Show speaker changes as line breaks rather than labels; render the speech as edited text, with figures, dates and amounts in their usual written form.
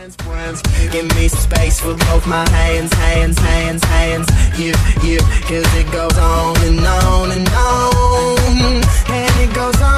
Give me some space for both my hands. Yeah, cause it goes on and on and on. And it goes on.